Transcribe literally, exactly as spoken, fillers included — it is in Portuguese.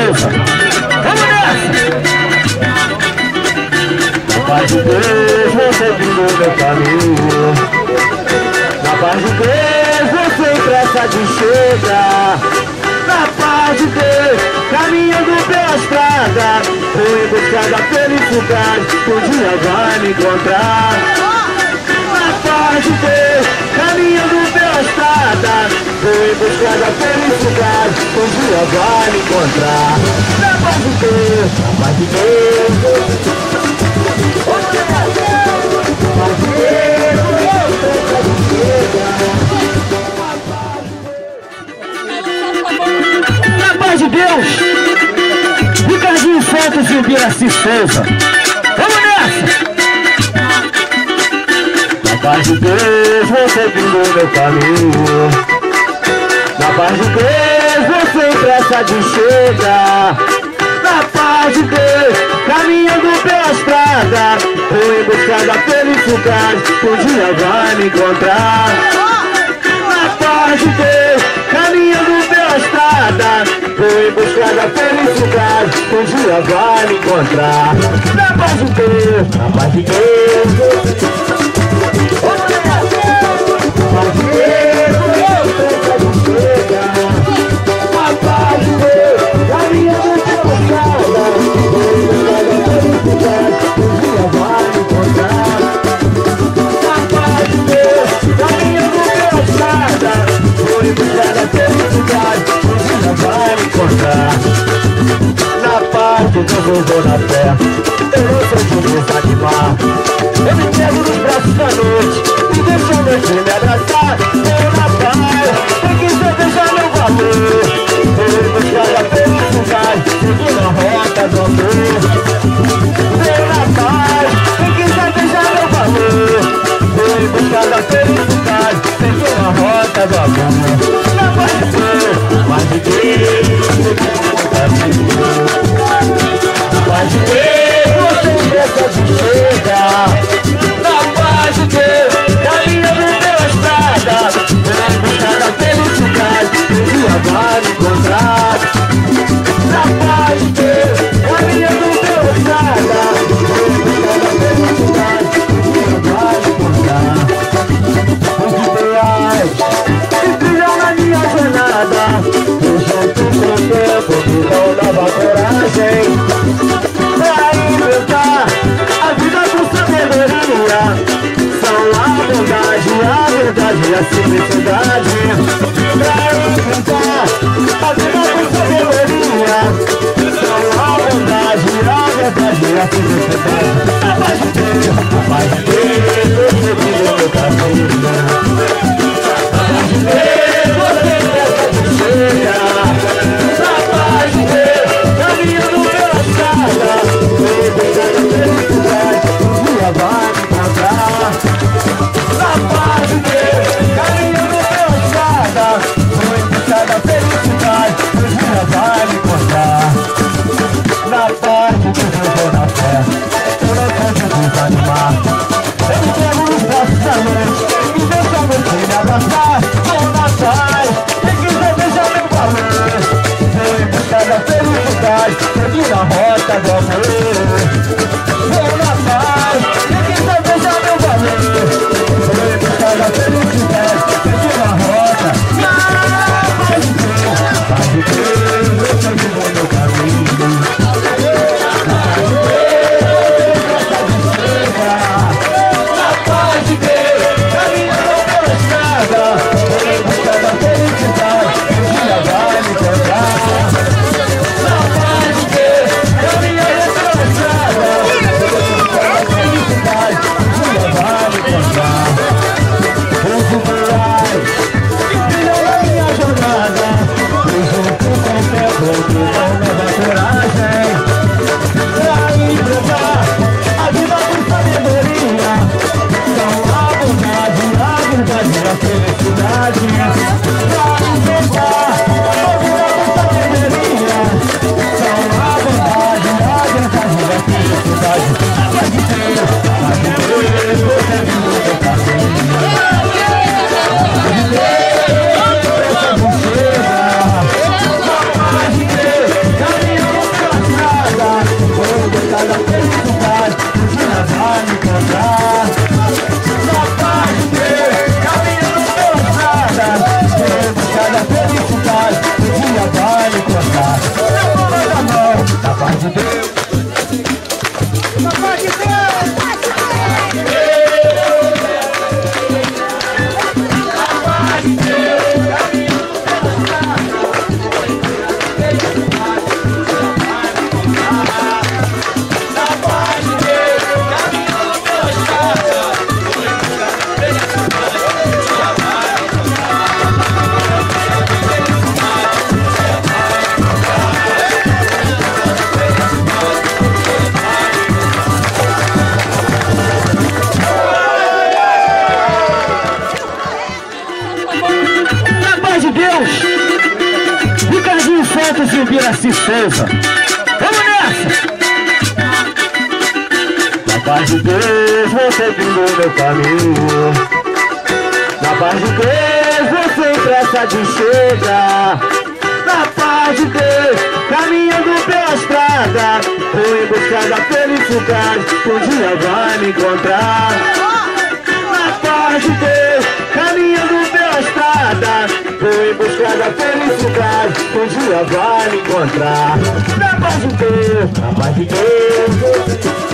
Souza. Vamos nessa! Na paz de Deus, você guiou meu caminho. Na paz de Deus, você sem pressa de chegar. Na paz de Deus, caminhando pela estrada, vou em busca da felicidade, um dia vai me encontrar. Na paz de Deus, caminhando pela estrada, vou em busca da felicidade, um dia vai me encontrar. Na paz de Deus, na paz de Deus. Na paz de Deus, Ricardinho Santos e o Biraci Souza. Vamos nessa! Na paz de Deus, você guiou meu caminho. Na paz de Deus, você em pressa de chegar. Na paz de Deus, caminhando pela estrada, vou em busca da felicidade, um dia vai me encontrar. Na paz de Deus, caminhando pela estrada, vou em busca da felicidade, um dia vai me encontrar. Na paz de Deus, na paz de Deus. Na paz de Deus eu vou na fé, eu não sou de desanimar. Eu me pego nos braços da noite e deixo a noite me abraçar. Eu na paz, quem quiser deixar meu valor, eu vou buscar a felicidade, seguindo a rota do amor. Eu na paz, quem quiser deixar meu valor, eu vou buscar a felicidade, seguindo a rota do amor. Na paz de Deus, na paz de Deus. Na paz de Deus, você pressa de chegar. Na paz de Deus, caminhando pela estrada, vou em busca da felicidade, um dia vai me encontrar. Na paz de Deus, caminhando pela estrada, vou em busca da felicidade, um dia vai me encontrar. Os ideais que brilham na minha jornada, eu junto com o tempo me dão nova coragem para inventar a vida com sabedoria. São a bondade, a verdade e a simplicidade. Para inventar a vida com sabedoria. São a bondade, a verdade e a simplicidade. A paz de Deus, a paz de Deus, você guiou meu caminho. A paz de Deus, você pressa de chegar. Na paz de Deus, caminhando pela estrada, vou em busca da felicidade, um dia vai me encontrar. Na paz de Deus, caminhando pela estrada, vou em busca da felicidade, um dia vai me encontrar. Na paz de Deus eu vou na fé, eu não canso de desanimar. Eu me pego nos braços da noite e deixo a noite me abraçar. Vou na paz, quem quiser deixar meu valor, vou em busca da felicidade, seguindo a rota do amor. Vou na paz, quem quiser deixar meu valor, vou em busca da felicidade, seguindo a rota. Na paz de Deus, na paz de Deus, eu seguindo o meu caminho. Na paz de Deus, na paz de Deus, caminhando pela estrada, vou em busca da felicidade, um dia vai me encontrar. Na paz de Deus, caminhando pela estrada, vou em busca da felicidade, um dia vai me encontrar. Os ideais que brilham na minha jornada, eu junto com o tempo me dão nova coragem pra enfrentar a vida com sabedoria. São a bondade, a verdade e a felicidade. Pra enfrentar a vida com sabedoria. São a bondade, a verdade e a felicidade. A paz de Deus, a paz de Deus, você guiou meu caminho. A paz de Deus, você pressa de chegar. A paz de Deus, caminho Marcos e o Biraci Souza. Vamos nessa! Na paz de Deus, vou seguindo o meu caminho. Na paz de Deus, vou sem pressa de chegar. Na paz de Deus, caminhando pela estrada, vou em busca da felicidade, um dia vai me encontrar. Na paz de Deus, caminhando pela estrada, vou em busca da felicidade, um dia vai me encontrar. Na paz de Deus, na paz de Deus.